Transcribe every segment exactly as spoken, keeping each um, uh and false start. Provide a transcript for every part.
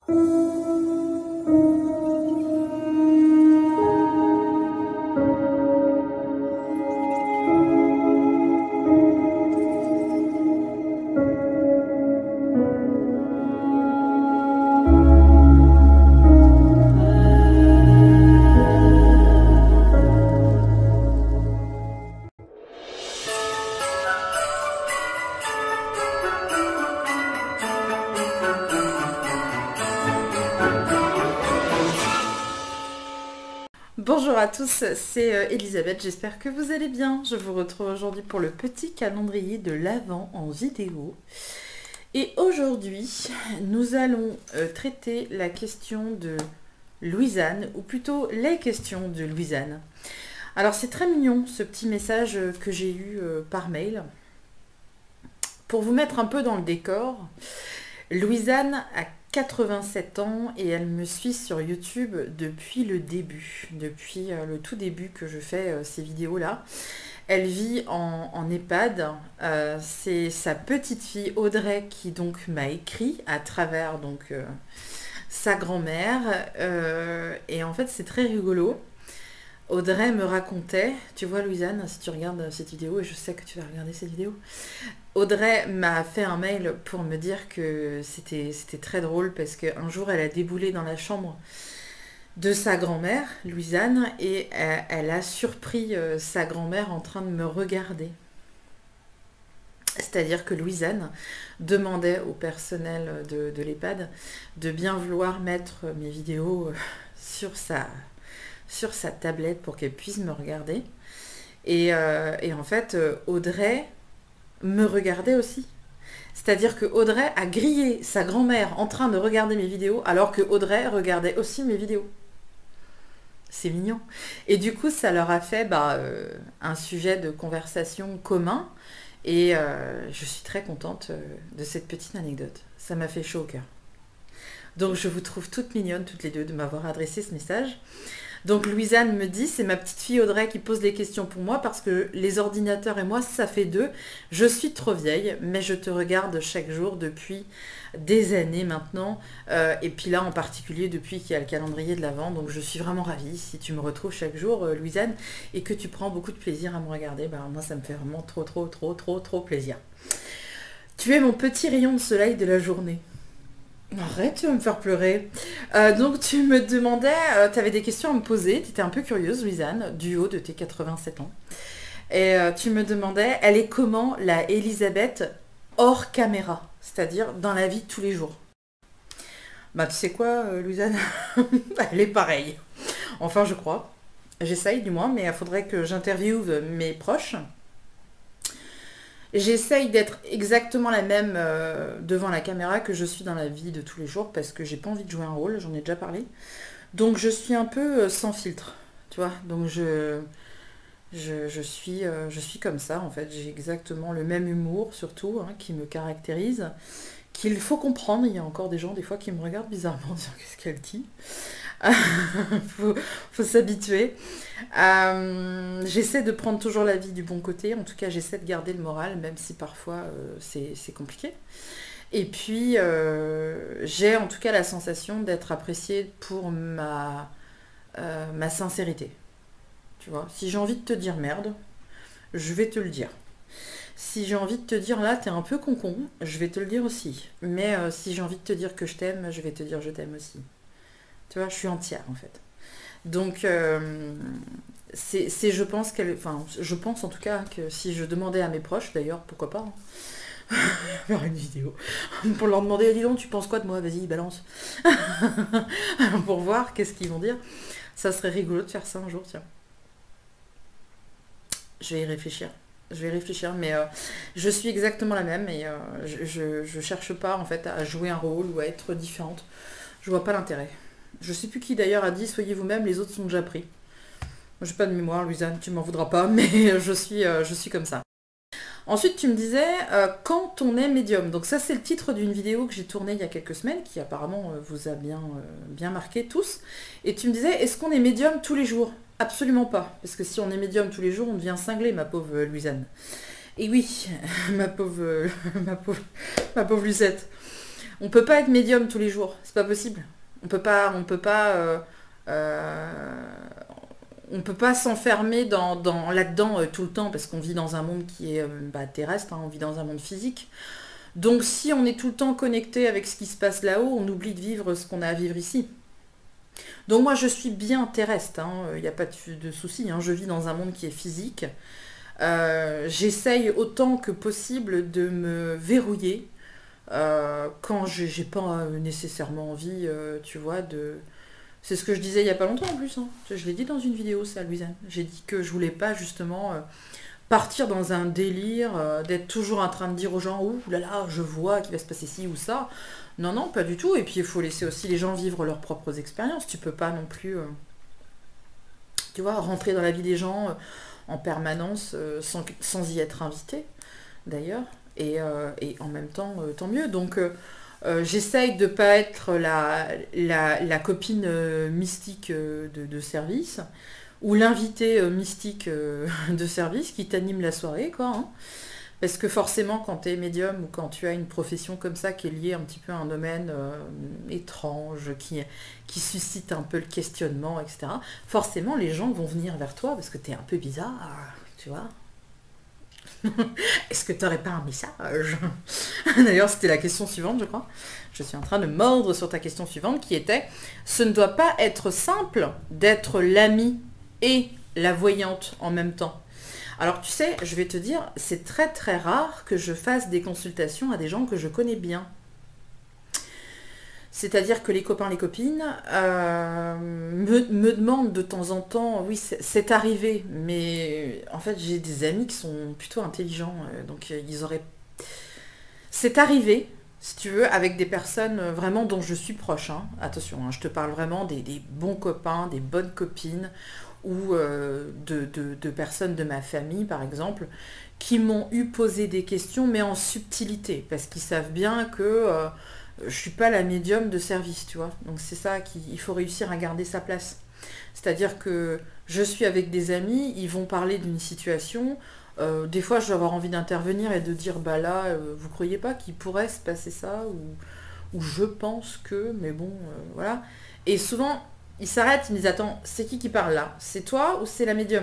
Bonjour à tous, c'est euh, Elisabeth, j'espère que vous allez bien. Je vous retrouve aujourd'hui pour le petit calendrier de l'Avent en vidéo. Et aujourd'hui, nous allons euh, traiter la question de Louisanne, ou plutôt les questions de Louisanne. Alors c'est très mignon ce petit message que j'ai eu euh, par mail. Pour vous mettre un peu dans le décor, Louisanne a quatre-vingt-sept ans et elle me suit sur YouTube depuis le début, depuis euh, le tout début que je fais euh, ces vidéos-là. Elle vit en, en EHPAD, euh, c'est sa petite fille Audrey qui donc m'a écrit à travers donc euh, sa grand-mère euh, et en fait c'est très rigolo. Audrey me racontait, tu vois Louisanne, si tu regardes cette vidéo, et je sais que tu vas regarder cette vidéo, Audrey m'a fait un mail pour me dire que c'était c'était très drôle parce qu'un jour elle a déboulé dans la chambre de sa grand-mère, Louisanne, et elle, elle a surpris euh, sa grand-mère en train de me regarder. C'est-à-dire que Louisanne demandait au personnel de, de l'EHPAD de bien vouloir mettre mes vidéos sur sa... sur sa tablette pour qu'elle puisse me regarder. Et, euh, et en fait, Audrey me regardait aussi. C'est-à-dire que Audrey a grillé sa grand-mère en train de regarder mes vidéos, alors que Audrey regardait aussi mes vidéos. C'est mignon. Et du coup, ça leur a fait bah, euh, un sujet de conversation commun. Et euh, je suis très contente euh, de cette petite anecdote. Ça m'a fait chaud au cœur. Donc je vous trouve toutes mignonnes, toutes les deux, de m'avoir adressé ce message. Donc Louisanne me dit, c'est ma petite fille Audrey qui pose les questions pour moi parce que les ordinateurs et moi, ça fait deux. Je suis trop vieille, mais je te regarde chaque jour depuis des années maintenant. Euh, et puis là, en particulier, depuis qu'il y a le calendrier de l'Avent. Donc je suis vraiment ravie si tu me retrouves chaque jour, euh, Louisanne, et que tu prends beaucoup de plaisir à me regarder. Ben, moi, ça me fait vraiment trop, trop, trop, trop, trop plaisir. Tu es mon petit rayon de soleil de la journée. Arrête, tu vas me faire pleurer. Euh, donc tu me demandais, euh, tu avais des questions à me poser, tu étais un peu curieuse, Louisanne, du haut de tes quatre-vingt-sept ans. Et euh, tu me demandais, elle est comment la Elisabeth hors caméra, c'est-à-dire dans la vie de tous les jours. Bah tu sais quoi, euh, Louisanne, elle est pareille. Enfin je crois, j'essaye du moins, mais il faudrait que j'interviewe mes proches. J'essaye d'être exactement la même euh, devant la caméra que je suis dans la vie de tous les jours parce que j'ai pas envie de jouer un rôle, j'en ai déjà parlé. Donc je suis un peu euh, sans filtre, tu vois. Donc je, je, je, suis, euh, je suis comme ça en fait. J'ai exactement le même humour surtout hein, qui me caractérise, qu'il faut comprendre. Il y a encore des gens des fois qui me regardent bizarrement en disant qu'est-ce qu'elle dit. faut, faut s'habituer. Euh, j'essaie de prendre toujours la vie du bon côté. En tout cas, j'essaie de garder le moral, même si parfois euh, c'est compliqué. Et puis, euh, j'ai en tout cas la sensation d'être appréciée pour ma, euh, ma sincérité. Tu vois, si j'ai envie de te dire merde, je vais te le dire. Si j'ai envie de te dire là, t'es un peu con-con, je vais te le dire aussi. Mais euh, si j'ai envie de te dire que je t'aime, je vais te dire je t'aime aussi. Tu vois, je suis entière en fait. Donc, euh, c'est, je pense qu'elle, enfin, je pense en tout cas que si je demandais à mes proches, d'ailleurs, pourquoi pas, hein, faire une vidéo pour leur demander, dis donc, tu penses quoi de moi? Vas-y, balance. Pour voir qu'est-ce qu'ils vont dire. Ça serait rigolo de faire ça un jour, tiens. Je vais y réfléchir. Je vais réfléchir, mais euh, je suis exactement la même et euh, je, je, je cherche pas en fait à jouer un rôle ou à être différente. Je vois pas l'intérêt. Je sais plus qui d'ailleurs a dit soyez vous-même, les autres sont déjà pris. J'ai pas de mémoire, Louisanne, tu m'en voudras pas, mais je suis, euh, je suis comme ça. Ensuite, tu me disais euh, quand on est médium. Donc ça, c'est le titre d'une vidéo que j'ai tournée il y a quelques semaines, qui apparemment euh, vous a bien, euh, bien marqué tous. Et tu me disais, est-ce qu'on est médium tous les jours? Absolument pas. Parce que si on est médium tous les jours, on devient cinglé, ma pauvre euh, Louisanne. Et oui, ma pauvre, euh, ma pauvre, ma pauvre Lucette. On peut pas être médium tous les jours, c'est pas possible. On peut pas, on peut pas, euh, euh, on peut pas s'enfermer dans, dans, là-dedans euh, tout le temps parce qu'on vit dans un monde qui est euh, bah, terrestre, hein, on vit dans un monde physique. Donc si on est tout le temps connecté avec ce qui se passe là-haut, on oublie de vivre ce qu'on a à vivre ici. Donc moi je suis bien terrestre, il n'y a pas de, de souci, hein, je vis dans un monde qui est physique. Euh, J'essaye autant que possible de me verrouiller euh, quand j'ai pas nécessairement envie, euh, tu vois, de... C'est ce que je disais il n'y a pas longtemps en plus, hein. Je l'ai dit dans une vidéo ça, Louisanne. J'ai dit que je voulais pas justement... Euh, partir dans un délire, euh, d'être toujours en train de dire aux gens, ouh là là, je vois qu'il va se passer ci ou ça. Non, non, pas du tout. Et puis il faut laisser aussi les gens vivre leurs propres expériences. Tu peux pas non plus, euh, tu vois, rentrer dans la vie des gens euh, en permanence euh, sans, sans y être invité, d'ailleurs. Et, euh, et en même temps, euh, tant mieux. Donc euh, euh, j'essaye de pas être la, la, la copine euh, mystique euh, de, de service, ou l'invité euh, mystique euh, de service qui t'anime la soirée, quoi. Hein. Parce que forcément, quand tu es médium ou quand tu as une profession comme ça qui est liée un petit peu à un domaine euh, étrange, qui, qui suscite un peu le questionnement, et cetera, forcément, les gens vont venir vers toi parce que tu es un peu bizarre, tu vois. Est-ce que tu n'aurais pas un message? D'ailleurs, c'était la question suivante, je crois. Je suis en train de mordre sur ta question suivante qui était « Ce ne doit pas être simple d'être l'ami et la voyante en même temps. » Alors tu sais, je vais te dire, c'est très très rare que je fasse des consultations à des gens que je connais bien. C'est-à-dire que les copains, les copines euh, me, me demandent de temps en temps, oui c'est arrivé, mais en fait j'ai des amis qui sont plutôt intelligents, euh, donc euh, ils auraient... C'est arrivé, si tu veux, avec des personnes vraiment dont je suis proche, hein. Attention, hein, je te parle vraiment des, des bons copains, des bonnes copines, ou euh, de, de, de personnes de ma famille, par exemple, qui m'ont eu posé des questions, mais en subtilité, parce qu'ils savent bien que euh, je suis pas la médium de service, tu vois. Donc c'est ça qu'il faut réussir à garder sa place. C'est-à-dire que je suis avec des amis, ils vont parler d'une situation, euh, des fois je vais avoir envie d'intervenir et de dire, bah là, euh, vous croyez pas qu'il pourrait se passer ça, ou, ou je pense que, mais bon, euh, voilà. Et souvent... Ils s'arrêtent, ils me disent, attends, c'est qui qui parle là? C'est toi ou c'est la médium?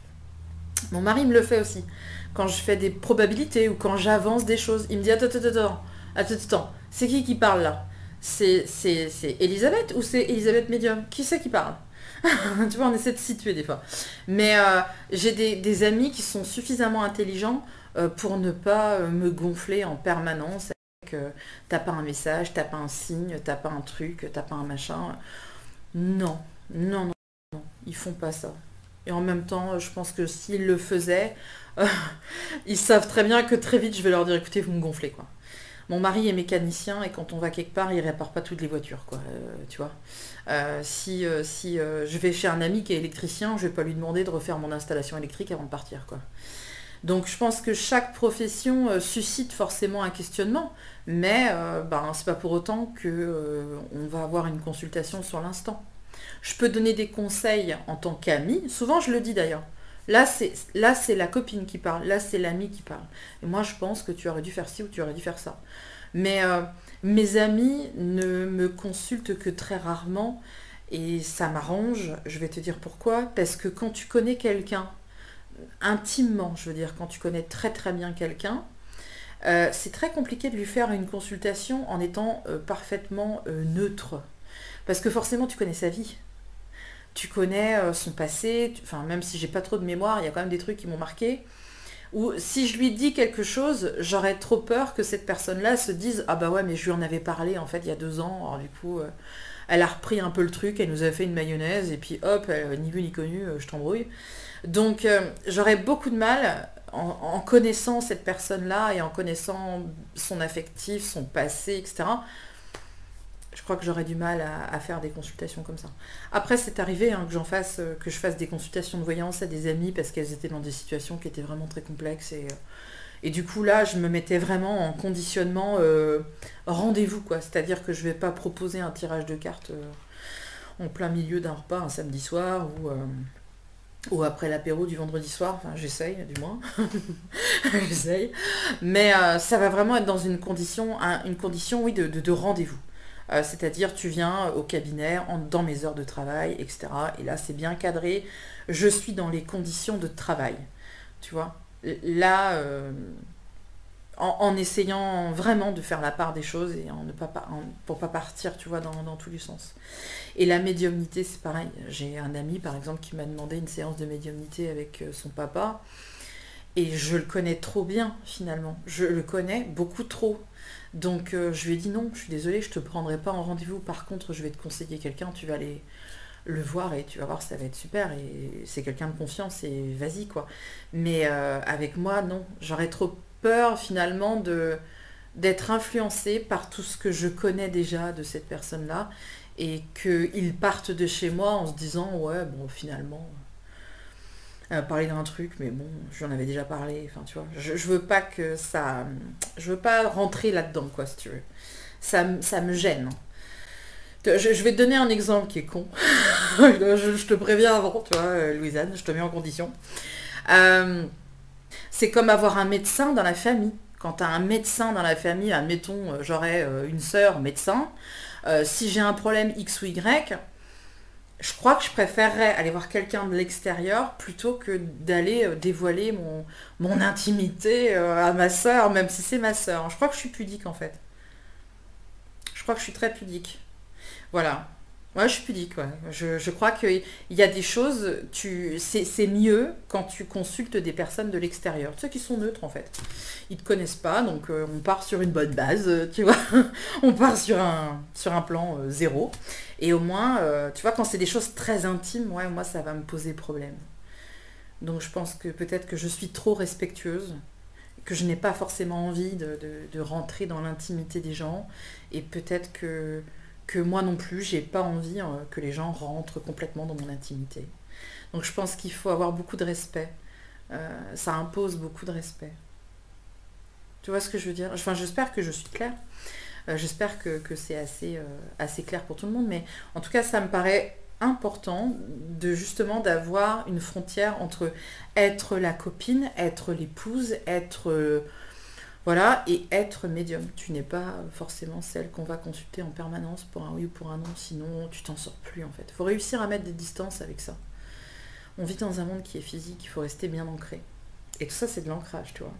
Mon mari me le fait aussi. Quand je fais des probabilités ou quand j'avance des choses, il me dit, attends, attends, attends, attends, attends, c'est qui qui parle là? C'est Elisabeth ou c'est Elisabeth médium? Qui c'est qui parle? Tu vois, on essaie de situer des fois. Mais euh, j'ai des, des amis qui sont suffisamment intelligents euh, pour ne pas euh, me gonfler en permanence avec euh, t'as pas un message, t'as pas un signe, t'as pas un truc, t'as pas un machin... Non, non, non, non, ils font pas ça. Et en même temps, je pense que s'ils le faisaient, euh, ils savent très bien que très vite, je vais leur dire, écoutez, vous me gonflez, quoi. Mon mari est mécanicien et quand on va quelque part, il répare pas toutes les voitures, quoi, euh, tu vois. Euh, si euh, si euh, je vais chez un ami qui est électricien, je vais pas lui demander de refaire mon installation électrique avant de partir, quoi. Donc je pense que chaque profession euh, suscite forcément un questionnement, mais euh, ben, c'est pas pour autant qu'on euh, va avoir une consultation sur l'instant. Je peux donner des conseils en tant qu'ami, souvent je le dis d'ailleurs. Là c'est là c'est la copine qui parle, là c'est l'ami qui parle. Et moi je pense que tu aurais dû faire ci ou tu aurais dû faire ça. Mais euh, mes amis ne me consultent que très rarement et ça m'arrange, je vais te dire pourquoi. Parce que quand tu connais quelqu'un, intimement, je veux dire, quand tu connais très très bien quelqu'un, euh, c'est très compliqué de lui faire une consultation en étant euh, parfaitement euh, neutre. Parce que forcément, tu connais sa vie. Tu connais euh, son passé, tu... enfin, même si j'ai pas trop de mémoire, il y a quand même des trucs qui m'ont marqué. Ou si je lui dis quelque chose, j'aurais trop peur que cette personne-là se dise « Ah bah ouais, mais je lui en avais parlé en fait il y a deux ans, alors du coup... Euh, elle a repris un peu le truc, elle nous a fait une mayonnaise, et puis hop, elle, ni vu ni connu, euh, je t'embrouille. » Donc euh, j'aurais beaucoup de mal, en, en connaissant cette personne-là, et en connaissant son affectif, son passé, et cetera, je crois que j'aurais du mal à, à faire des consultations comme ça. Après, c'est arrivé hein, que j'en fasse, euh, que je fasse des consultations de voyance à des amis, parce qu'elles étaient dans des situations qui étaient vraiment très complexes, et... Euh, Et du coup, là, je me mettais vraiment en conditionnement euh, rendez-vous, quoi. C'est-à-dire que je ne vais pas proposer un tirage de cartes euh, en plein milieu d'un repas un samedi soir ou, euh, ou après l'apéro du vendredi soir, enfin j'essaye du moins, j'essaye, mais euh, ça va vraiment être dans une condition, un- une condition oui, de, de- de rendez-vous. Euh, c'est-à-dire tu viens au cabinet en- dans mes heures de travail, et cetera. Et là c'est bien cadré, je suis dans les conditions de travail, tu vois. Là, euh, en, en essayant vraiment de faire la part des choses et en ne pas, pa- en- pour pas partir, tu vois, dans, dans tous les sens. Et la médiumnité, c'est pareil. J'ai un ami, par exemple, qui m'a demandé une séance de médiumnité avec euh, son papa. Et je le connais trop bien, finalement. Je le connais beaucoup trop. Donc, euh, je lui ai dit non, je suis désolée, je te prendrai pas en rendez-vous. Par contre, je vais te conseiller quelqu'un, tu vas aller le voir et tu vas voir, ça va être super. Et c'est quelqu'un de confiance et vas-y, quoi. Mais euh, avec moi, non. J'aurais trop peur, finalement, de d'être influencée par tout ce que je connais déjà de cette personne-là et qu'ils partent de chez moi en se disant ouais bon finalement euh, parler d'un truc mais bon j'en avais déjà parlé, enfin tu vois, je, je veux pas que ça, je veux pas rentrer là-dedans quoi si tu veux, ça, m- ça me gêne. Je, je vais te donner un exemple qui est con. je, je te préviens avant, tu vois, euh, Louisanne, je te mets en condition. Euh, c'est comme avoir un médecin dans la famille. Quand tu as un médecin dans la famille, admettons, euh, j'aurais euh, une sœur médecin, euh, si j'ai un problème X ou Y, je crois que je préférerais aller voir quelqu'un de l'extérieur plutôt que d'aller euh, dévoiler mon, mon intimité euh, à ma sœur, même si c'est ma sœur. Je crois que je suis pudique en fait. Je crois que je suis très pudique. Voilà. Ouais, je suis pudique, ouais. Je, je crois qu'il y a des choses, tu, c'est, c'est mieux quand tu consultes des personnes de l'extérieur, ceux qui sont neutres en fait. Ils te connaissent pas, donc euh, on part sur une bonne base, euh, tu vois. On part sur un, sur un plan euh, zéro. Et au moins, euh, tu vois, quand c'est des choses très intimes, ouais, moi ça va me poser problème. Donc je pense que peut-être que je suis trop respectueuse, que je n'ai pas forcément envie de, de- de rentrer dans l'intimité des gens, et peut-être que, que moi non plus, j'ai pas envie euh, que les gens rentrent complètement dans mon intimité. Donc je pense qu'il faut avoir beaucoup de respect. Euh, ça impose beaucoup de respect. Tu vois ce que je veux dire? Enfin, j'espère que je suis claire. Euh, j'espère que, que c'est assez, euh, assez clair pour tout le monde, mais en tout cas, ça me paraît important de justement d'avoir une frontière entre être la copine, être l'épouse, être euh, voilà, et être médium. Tu n'es pas forcément celle qu'on va consulter en permanence pour un oui ou pour un non, sinon tu t'en sors plus en fait. Il faut réussir à mettre des distances avec ça. On vit dans un monde qui est physique, il faut rester bien ancré. Et tout ça, c'est de l'ancrage, tu vois.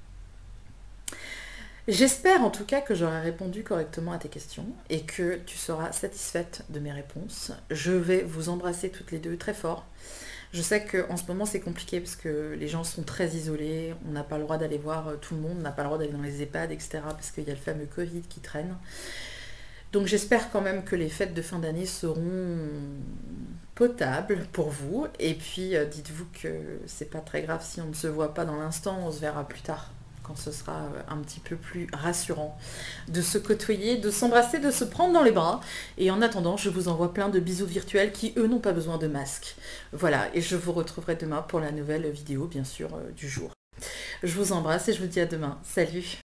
J'espère en tout cas que j'aurai répondu correctement à tes questions et que tu seras satisfaite de mes réponses. Je vais vous embrasser toutes les deux très fort. Je sais qu'en ce moment c'est compliqué parce que les gens sont très isolés, on n'a pas le droit d'aller voir euh, tout le monde, on n'a pas le droit d'aller dans les EHPAD, et cetera. Parce qu'il y a le fameux Covid qui traîne. Donc j'espère quand même que les fêtes de fin d'année seront potables pour vous. Et puis euh, dites-vous que c'est pas très grave si on ne se voit pas dans l'instant, on se verra plus tard quand ce sera euh, un petit peu plus rassurant de se côtoyer, de s'embrasser, de se prendre dans les bras. Et en attendant, je vous envoie plein de bisous virtuels qui, eux, n'ont pas besoin de masque. Voilà, et je vous retrouverai demain pour la nouvelle vidéo, bien sûr, euh, du jour. Je vous embrasse et je vous dis à demain. Salut!